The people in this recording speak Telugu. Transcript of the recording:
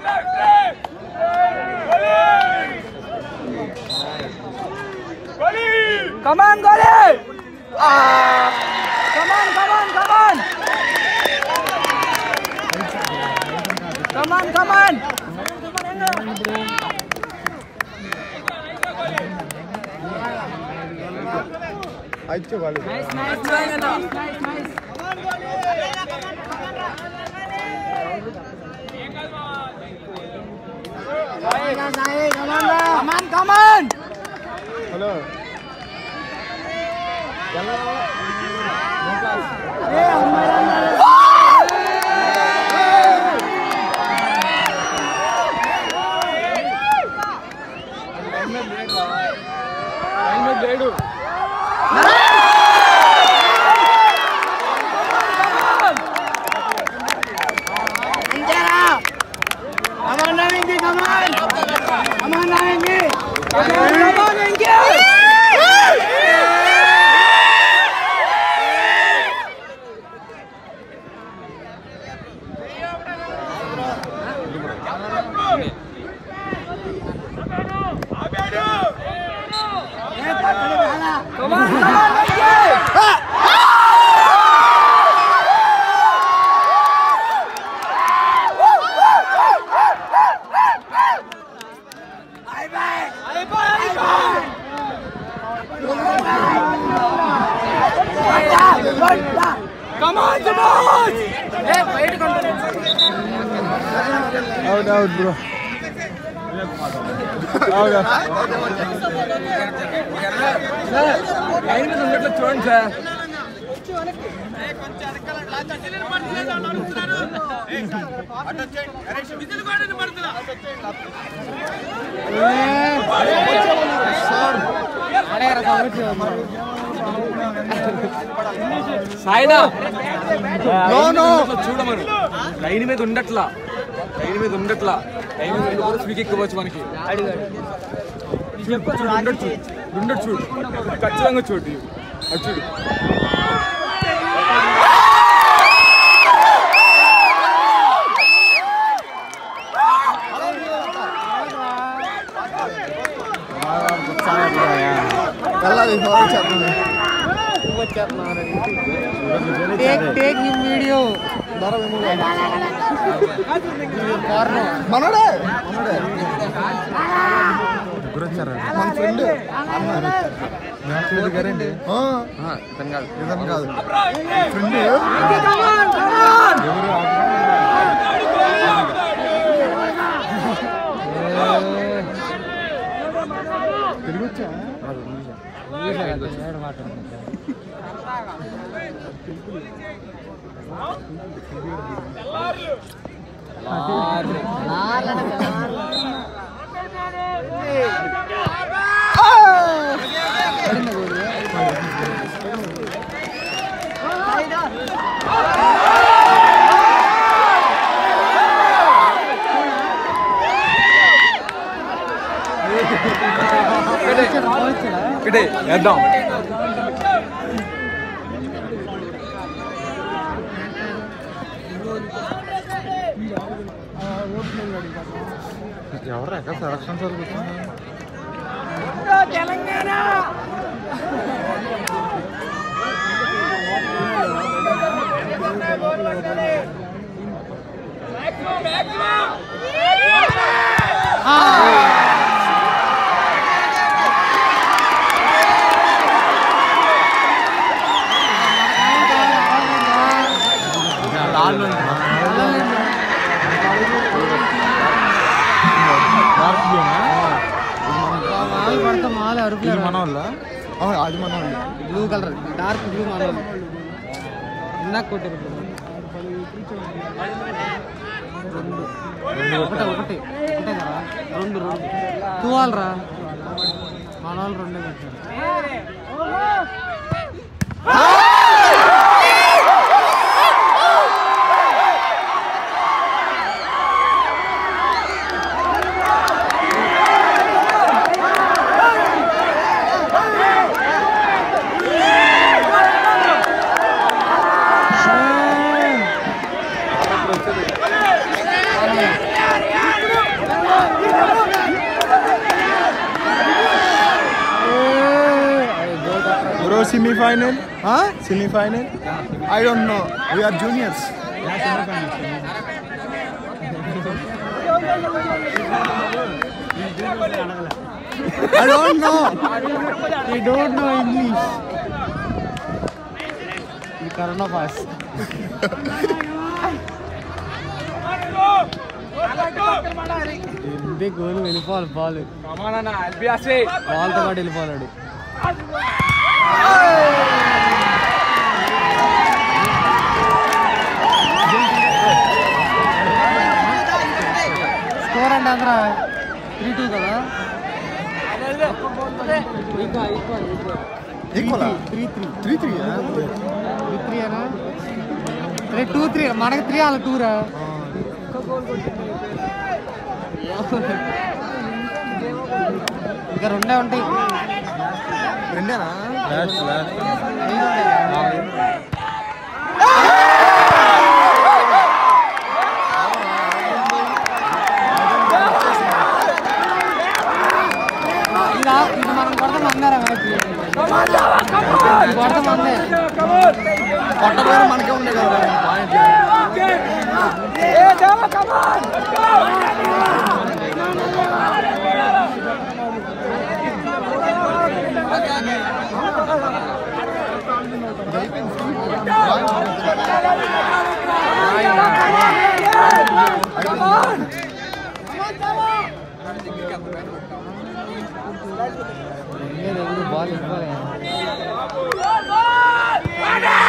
Come on, Goli! Come on! Come on! Hello. Out, bro. Saida. No. చూడమను లైన్ మీద ఉండట్లా లైన్ మీద స్పీక్ ఎక్కవచ్చు మనకి ఉండొచ్చు ఖచ్చితంగా చూడు అటు చూడు Take new video. మనోడే మన ఫ్రెండ్ ఇతను కాదు ఫ్రెండ్ తిరిగి వచ్చా ఇక్కడే వేద్దాం ఎవరు ఎక్కడ సెలక్షన్ జరుగుతుంది తెలంగాణ అది మన బ్లూ కలర్ డార్క్ బ్లూ మన ఇందాక కొట్టారు ఒకటే కదా రెండు టూ ఆల్ రా మన వాళ్ళు రెండే కొట్టారు semi-final? Huh? Semi-final? I don't know. We are juniors. I don't know. I don't know English. ఈ కరోనా పాస్ ఇంతే గోల్ వెళ్ళిపోవాలి బాల్ బాల్తో పాటు వెళ్ళిపోవాడు స్కోర్ అంటే అందరా 3-2 కదా Equal? 3-3 3-3. అనా 2-3 మనకి 3 వాళ్ళ 2 రా ఇంకా రెండే ఉంటాయి రెండేనా? ఇది మనం కొడతాం అందరా కొడతాం అందే కొట్టబోయే మనకే ఉండే కదా బాల్ ఇవ్వాలి